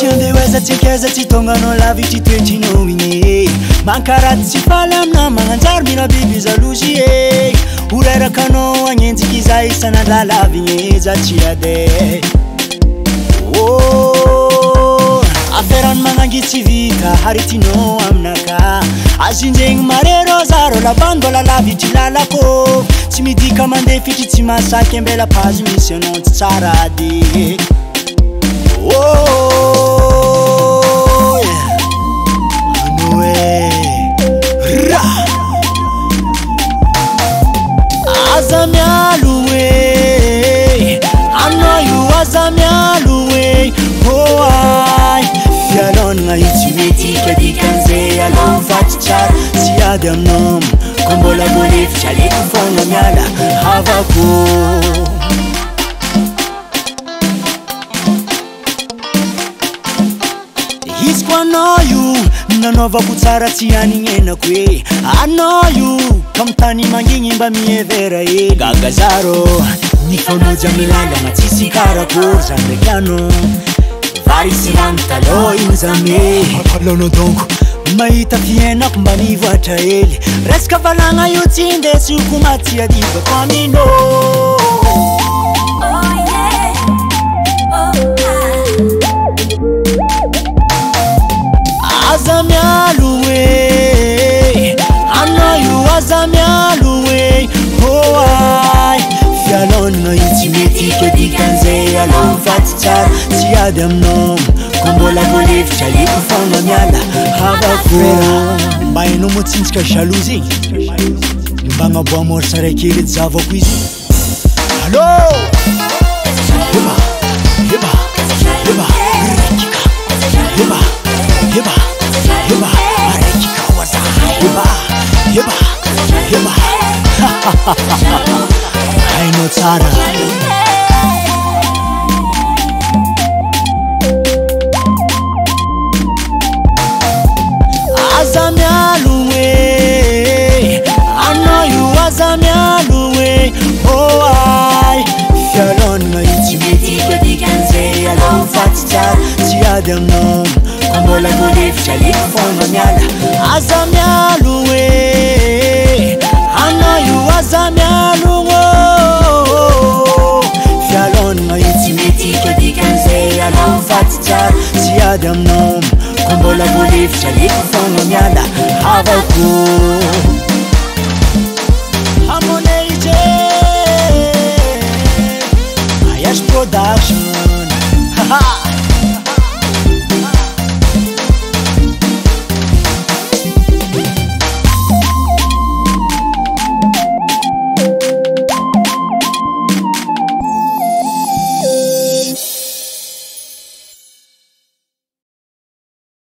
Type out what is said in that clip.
Tiandeweza tikeza titongano la viti twetino winye Mankarati sifala mna manganjar mina bibi za lujiye Urera kano anyenzi kiza isana la la vinye za chiade Oh Aferan mangangiti vita haritino amnaka Azinjeng marero zaro la bando la la viti la la ko Timidika mande fiti timasa kembela pazi missionon tsaradi Oh, yeah. Ra. Aza Jaloux, I know you Aza Jaloux. Oh, I feel on my intimate, kadi kanze alon fatchar. Si adam nom, kombo la bolif chali kufonga nyala havako. I know you, nanova kutsara tiani ngena kwe. I know you, kamtani mangingimba mievera e gagazaro. Nikono jamilanga matisi karako zambekano. Varisi lantalo inzame. Lono donko, maita fiena kumbani vata ele. Reska valanga yutinde sukumati ya diva kwa mino. Aza Jaloux, I know you Aza Jaloux. Oh, I feel on my intimate, kadi kanze alon fatchar. Si adam nom, kombo la bolif chali kufonga nyala havako. Mbaye no mutsinska jalousie, mbanga bo mor sarekili zavo kwizi. Hello, yeba, yeba, yeba, yeba, yeba. Yeba, areki kawaza. Yeba, yeba, yeba. I know Tara. Aza Jaloux, I know you Aza Jaloux. Oh, I feel on my intimate, kadi kanze alon fatchar. Si adam nom, kombo la bolif chali kufonga nyala Aza Jaloux, I know you Aza Jaloux. Fialon ma intimate, kadi kanze alon fatchar. Si adam nom, kombo la bolif chali kufonga nyala havako.